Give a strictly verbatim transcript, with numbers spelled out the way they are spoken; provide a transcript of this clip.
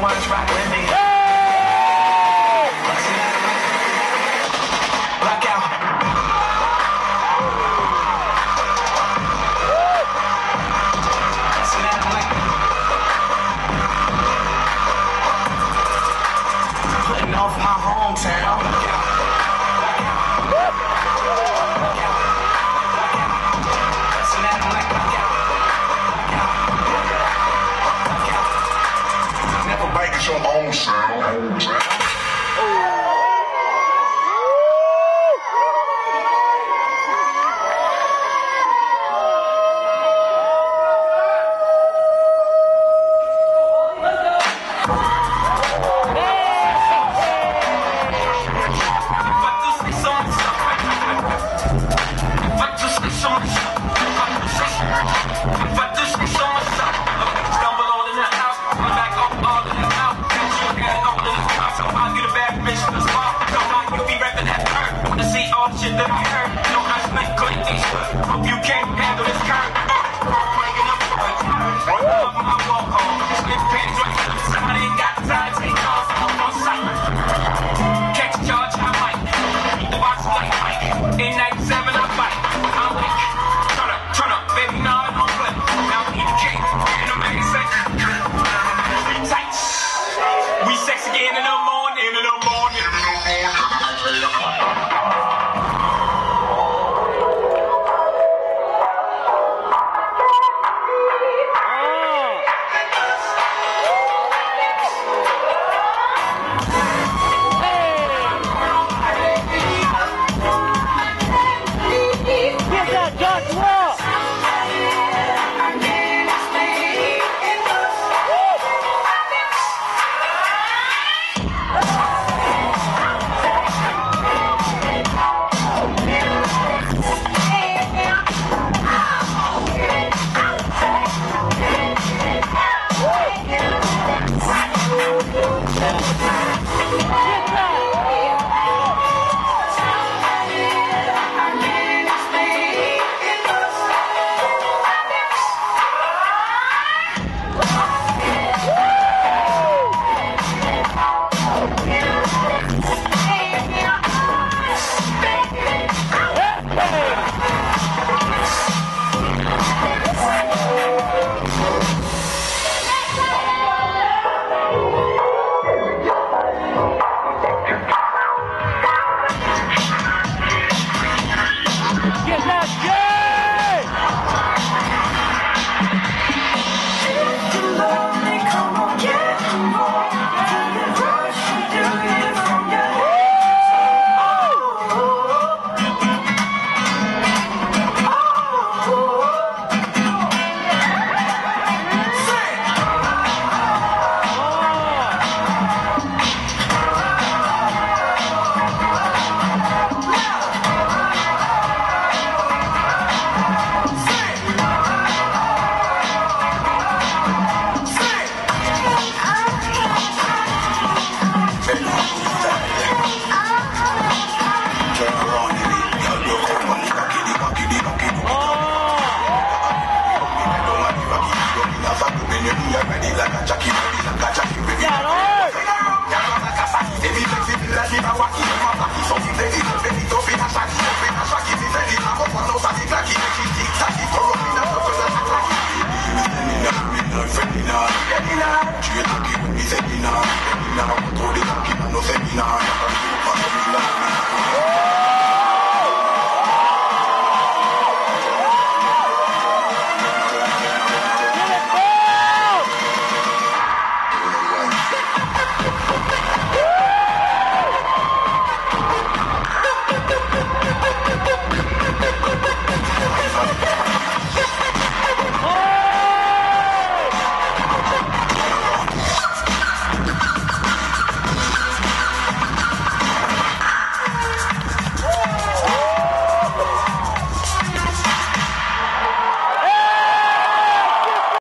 ones rock with me. Black out. Putting off my hometown. Your own sound. Own sound. Shit that I heard, no I spent good things. Hope you can't handle this curve. Breaking up for a turn. Love my walk home. Split pants right to the side. Ain't got time to take off. I'm on sight. Catch a charge, I might. Eat the box like Mike. In ninety-seven, I fight. I'm like, turn up, turn up, baby, now I don't play. Now we eat the cake. And I'm making sex. We tight. We sex again in the morning, in the morning, in the morning. Yeah.